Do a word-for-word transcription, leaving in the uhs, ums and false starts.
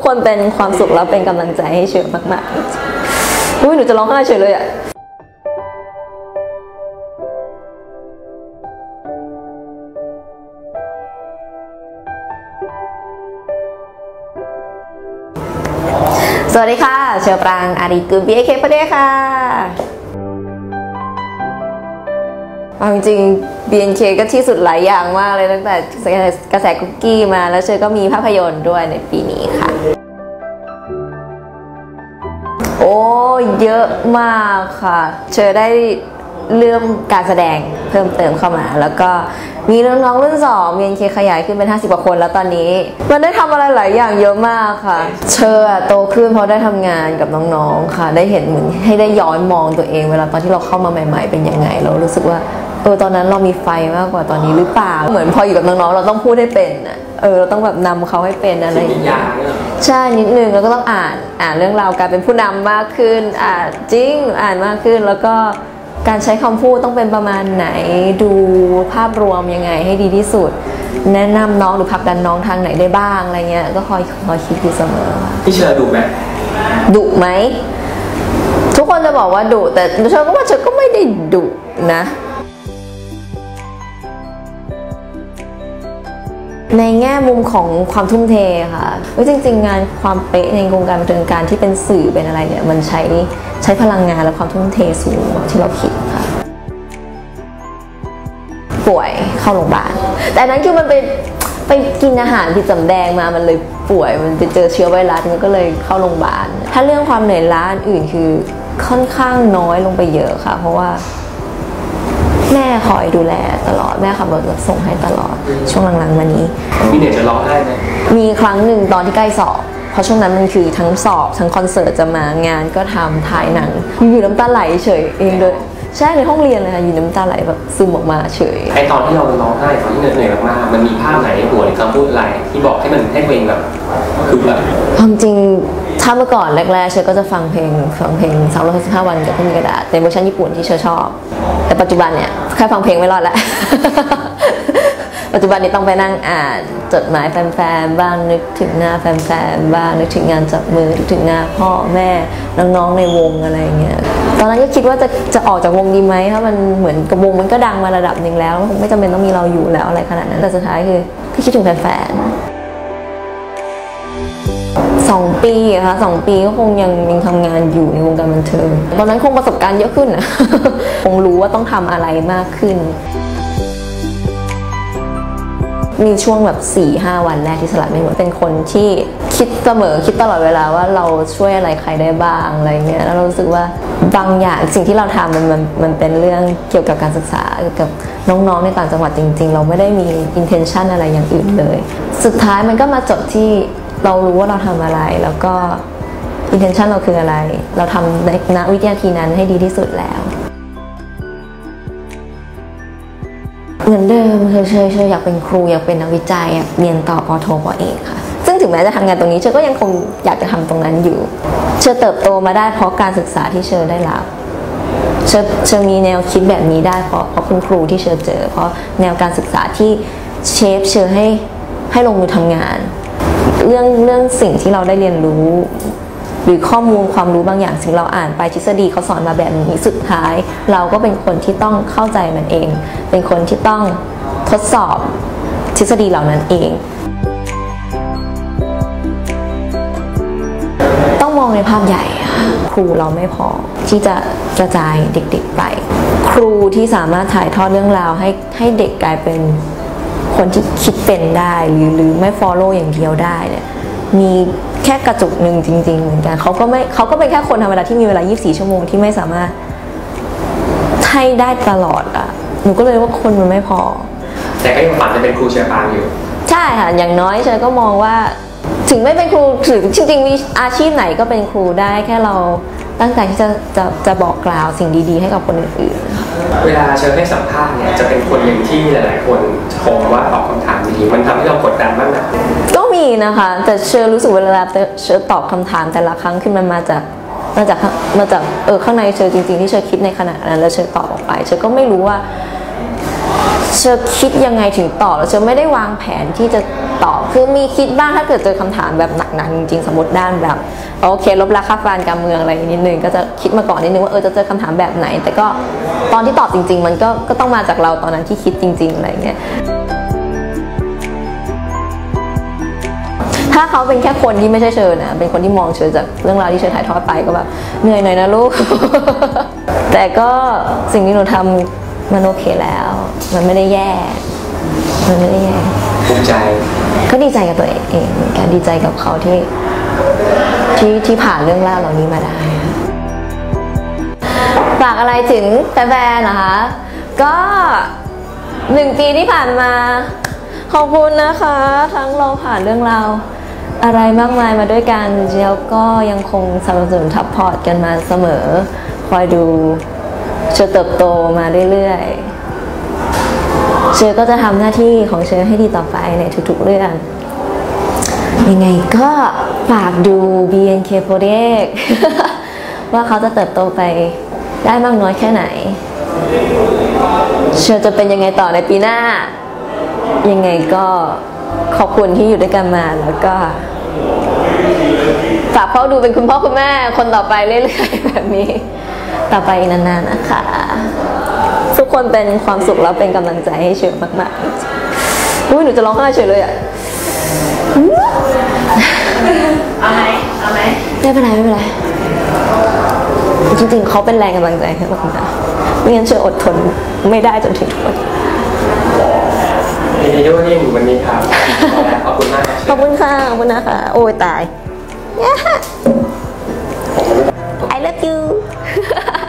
คนเป็นความสุขแล้วเป็นกำลังใจให้เชอมากๆอุ้ยหนูจะร้องไห้เฉยเลยอะสวัสดีค่ะเชอปรางอารีกุล บี เอ เค ประเดค่ะจริงๆ บี เอ็น เค ก็ที่สุดหลายอย่างมากเลยตั้งแต่กระแสคุกกี้มาแล้วเชอก็มีภาพยนตร์ด้วยในปีนี้ค่ะโอ้เยอะมากค่ะเชอได้เรื่องการแสดงเพิ่มเติมเข้ามาแล้วก็มีน้องๆรุ่นสอง บี เอ็น เค ขยายขึ้นเป็นห้าสิบกว่าคนแล้วตอนนี้มันได้ทำอะไรหลายอย่างเยอะมากค่ะเชอโตขึ้นเพราะได้ทำงานกับน้องๆค่ะได้เห็นเหมือนให้ได้ย้อนมองตัวเองเวลาตอนที่เราเข้ามาใหม่ๆเป็นยังไงเรารู้สึกว่าเออตอนนั้นเรามีไฟมากกว่าตอนนี้หรือเปล่าเหมือนพออยู่กับน้องๆเราต้องพูดให้เป็นอ่ะเออเราต้องแบบนำเขาให้เป็นอะไรอย่างเงี้ยใช่นิดนึงแล้วก็ต้องอ่านอ่านเรื่องราวการเป็นผู้นำมากขึ้นอ่านจริงอ่านมากขึ้นแล้วก็การใช้คำพูดต้องเป็นประมาณไหนดูภาพรวมยังไงให้ดีที่สุดแนะนำน้องหรือผลักดันน้องทางไหนได้บ้างอะไรเงี้ยก็คอยคอยคิดอยู่เสมอพี่เชอดุไหมดุไหมทุกคนจะบอกว่าดุแต่เชอก็ว่าเชอก็ไม่ได้ดุนะในแง่มุมของความทุ่มเทค่ะจริงๆงานความเป๊ะในวงการบันเทิงการที่เป็นสื่อเป็นอะไรเนี่ยมันใช้ใช้พลังงานและความทุ่มเทสูงที่เราคิดค่ะป่วยเข้าโรงพยาบาลแต่นั้นคือมันไปไปกินอาหารผิดสำแดงมามันเลยป่วยมันไปเจอเชื้อไวรัสมันก็เลยเข้าโรงพยาบาลถ้าเรื่องความเหนื่อยล้าอื่นคือค่อนข้างน้อยลงไปเยอะค่ะเพราะว่าแม่คอยดูแลตลอดแม่ขับรถส่งให้ตลอดช่วงหลังๆมานี้มีเด็กจะร้องไห้ไหมมีครั้งหนึ่งตอนที่ใกล้สอบเพราะช่วงนั้นมันคือทั้งสอบทั้งคอนเสิร์ตจะมางานก็ทำถ่ายหนังอยู่น้ำตาไหลเฉยเองเลยใช่ในห้องเรียนเลยค่ะอยู่น้ำตาไหลแบบซึมออกมาเฉยไอตอนที่เราร้องไห้ตอนที่เหนื่อยๆมากๆมันมีภาพไหนหัวหรือคำพูดอะไรที่บอกให้มันให้เพลงแบบคือแบบความจริงถ้าเมื่อก่อนแรกๆเชอก็จะฟังเพลงฟังเพลงสามร้อยหกสิบห้าวันกับพี่มีกระดาษในเวอร์ชันญี่ปุ่นที่เชอชอบแต่ปัจจุบันเนี่ยแค่ฟังเพลงไม่รอดแล้ว ปัจจุบันนี้ต้องไปนั่งอ่านจดหมายแฟนๆบ้างนึกถึงหน้าแฟนๆบ้างนึกถึงงานจับมือนึกถึงหน้าพ่อแม่น้องๆในวงอะไรเงี้ยตอนนั้นก็คิดว่าจะจะออกจากวงดีไหมเพราะมันเหมือนกับวงมันก็ดังมาระดับหนึ่งแล้วไม่จำเป็นต้องมีเราอยู่แล้วอะไรขนาดนั้นแต่สุดท้ายคือคิดถึงแฟนๆสองปีอะค่ะสองปีก็คงยังยังทำงานอยู่ในวงการบันเทิงตอนนั้นคงประสบการณ์เยอะขึ้นนะ คงรู้ว่าต้องทำอะไรมากขึ้นมีช่วงแบบ สี่ห้า วันแรกที่สลัดไม่หมดเป็นคนที่คิดเสมอคิดตลอดเวลาว่าเราช่วยอะไรใครได้บ้างอะไรเงี้ยแล้วเรารู้สึกว่าบางอย่างสิ่งที่เราทำมันมันมันเป็นเรื่องเกี่ยวกับการศึกษาเกี่ยวกับน้องๆในต่างจังหวัดจริงๆเราไม่ได้มี intention อะไรอย่างอื่นเลยสุดท้ายมันก็มาจบที่เรารู้ว่าเราทำอะไรแล้วก็ intention เราคืออะไรเราทำในณวินาทีนั้นให้ดีที่สุดแล้วเหมือนเดิมคือเชยเชยอยากเป็นครูอยากเป็นนักวิจัยอยากเรียนต่อปอโทปอเอกค่ะซึ่งถึงแม้จะทำงานตรงนี้เชยก็ยังคงอยากจะทำตรงนั้นอยู่เชยเติบโตมาได้เพราะการศึกษาที่เชยได้รับเชยเชยมีแนวคิดแบบนี้ได้เพราะเพราะคุณครูที่เชยเจอเพราะแนวการศึกษาที่เชฟเชยให้ให้ลงมือทำงานเรื่องเรื่องสิ่งที่เราได้เรียนรู้หรือข้อมูลความรู้บางอย่างสิ่งเราอ่านไปทฤษฎีเขาสอนมาแบบนี้สุดท้ายเราก็เป็นคนที่ต้องเข้าใจมันเองเป็นคนที่ต้องทดสอบทฤษฎีเหล่านั้นเองต้องมองในภาพใหญ่ครูเราไม่พอที่จะกระจายเด็กๆไปครูที่สามารถถ่ายทอดเรื่องราวให้ให้เด็กกลายเป็นคนที่คิดเป็นได้หรือหรือไม่ follow อย่างเดียวได้เนี่ยมีแค่กระจุกหนึ่งจริงๆเหมือนกันเขาก็ไม่เขาก็เป็นแค่คนธรรมดาที่มีเวลายี่สิบสี่ชั่วโมงที่ไม่สามารถให้ได้ตลอดอ่ะหนูก็เลยว่าคนมันไม่พอแต่ก็ยังฝันจะเป็นครูเชอปรางอยู่ใช่ค่ะอย่างน้อยเชอก็มองว่าถึงไม่เป็นครูถึงจริงๆมีอาชีพไหนก็เป็นครูได้แค่เราตั้งใจที่จะจะจะบอกกล่าวสิ่งดีๆให้กับคนอื่นๆเวลาเชอให้สัมภาษณ์เนี่ยจะเป็นคนหนึ่งที่หลายๆคนชมว่าตอบคำถามดีมันทำให้เรากดดันบ้างนะก็มีนะคะแต่เชอรู้สึกเวลาเชอตอบคำถามแต่ละครั้งขึ้นมันมาจากมาจากมาจากเออข้างในเชอจริงๆที่เชอคิดในขณะนั้นแล้วเชอตอบออกไปเชอก็ไม่รู้ว่าเชอคิดยังไงถึงตอบแล้วเชอไม่ได้วางแผนที่จะตอบคือมีคิดบ้างถ้าเกิดเจอคำถามแบบหนักๆจริงๆสมมติด้านแบบโอเคลบราค่าฟันการเมืองอะไรนิดนึงก็จะคิดมาก่อนนิดนึงว่าเออจะเจอคำถามแบบไหนแต่ก็ตอนที่ตอบจริงๆมันก็ก็ต้องมาจากเราตอนนั้นที่คิดจริงๆอะไรเงี้ยถ้าเขาเป็นแค่คนที่ไม่ใช่เชิญนะเป็นคนที่มองเชิญจากเรื่องราวที่เชิญถ่ายทอดไปก็แบบเหนื่อยหน่อยนะลูก แต่ก็สิ่งที่หนูทำมันโอเคแล้วมันไม่ได้แย่มันไม่ได้แย่ภูมิใจก็ดีใจกับตัวเองเหมือนกันดีใจกับเขาที่ที่ที่ผ่านเรื่องราวเหล่านี้มาได้ฝากอะไรถึงแฟนๆนะคะก็หนึ่งปีที่ผ่านมาขอบคุณนะคะทั้งเราผ่านเรื่องราวอะไรมากมายมาด้วยกันแล้วก็ยังคงสนับสนุนทัพพอร์ตกันมาเสมอคอยดูเชอเติบโตมาเรื่อยๆเชอก็จะทำหน้าที่ของเชอให้ดีต่อไปในทุกๆเรื่องยังไงก็ฝากดู บี เอ็น เค โฟร์ตี้เอท ว่าเขาจะเติบโตไปได้มากน้อยแค่ไหนเชอจะเป็นยังไงต่อในปีหน้ายังไงก็ขอบคุณที่อยู่ด้วยกันมาแล้วก็ฝากเขาดูเป็นคุณพ่อคุณแม่คนต่อไปเรื่อยๆแบบนี้ต่อไปนานๆนะคะทุกคนเป็นความสุขแล้วเป็นกำลังใจให้เชอมากๆอุ้ยหนูจะร้องไห้เฉยเลยอ่ะเอาไหมเอาไหมไม่เป็นไรไม่เป็นไรจริงๆเขาเป็นแรงกำลังใจให้พวกเราไม่งั้นเชออดทนไม่ได้จนถึงทุกวันยินดีด้วยที่วันนี้ครับขอบคุณมากขอบคุณค่ะขอบคุณนะคะโอ้ยตาย I love you